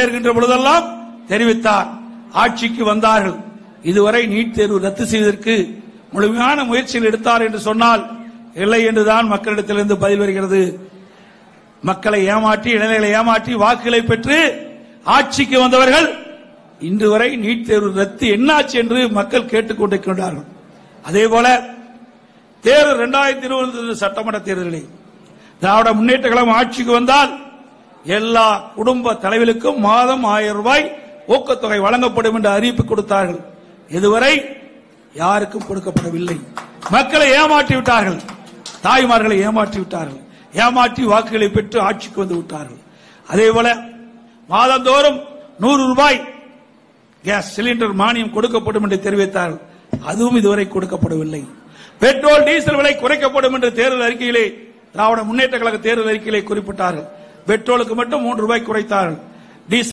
பொழுதெல்லாம் தெரிவித்தார். ஆட்சிக்கு வந்தார்கள். இதுவரை நீட் தேர்வு ரத்து செய்வதற்கு முழுமையான முயற்சிகள் எடுத்தார் என்று சொன்னால் இல்லை என்றுதான் மக்களிடத்திலிருந்து பதில் வருகிறது. மக்களை ஏமாற்றி, இளைஞர்களை ஏமாற்றி வாக்குகளை பெற்று ஆட்சிக்கு வந்தவர்கள் இன்று வரை நீட் தேர்வு ரத்து என்னாச்சு என்று மக்கள் கேட்டுக் கொண்டிருக்கின்றார்கள். அதேபோல தேர்தல் 2020 சட்டமன்ற தேர்தலில் திராவிட முன்னேற்ற கழகம் ஆட்சிக்கு வந்தால் எல்லா குடும்ப தலைவர்களுக்கும் மாதம் 1000 ரூபாய் ஊக்கத்தொகை வழங்கப்படும் என்று அறிவிப்பு கொடுத்தார்கள். இதுவரை யாருக்கும் கொடுக்கப்படவில்லை. மக்களை ஏமாற்றி விட்டார்கள், தாய்மார்களை ஏமாற்றி விட்டார்கள், ஏமாற்றி வாக்குகளை பெற்று ஆட்சிக்கு வந்து விட்டார்கள். அதேபோல மாதந்தோறும் 100 ரூபாய் கேஸ் சிலிண்டர் மானியம் கொடுக்கப்படும் என்று தெரிவித்தார்கள். அதுவும் இதுவரை கொடுக்கப்படவில்லை. பெட்ரோல் டீசல் விலை குறைக்கப்படும் என்று தேர்தல் அறிக்கையிலே திராவிட முன்னேற்ற கழக தேர்தல் அறிக்கையிலே குறிப்பிட்டார்கள். பெட்ரோலுக்கு மட்டும் 3 ரூபாய் குறைத்தார்கள்.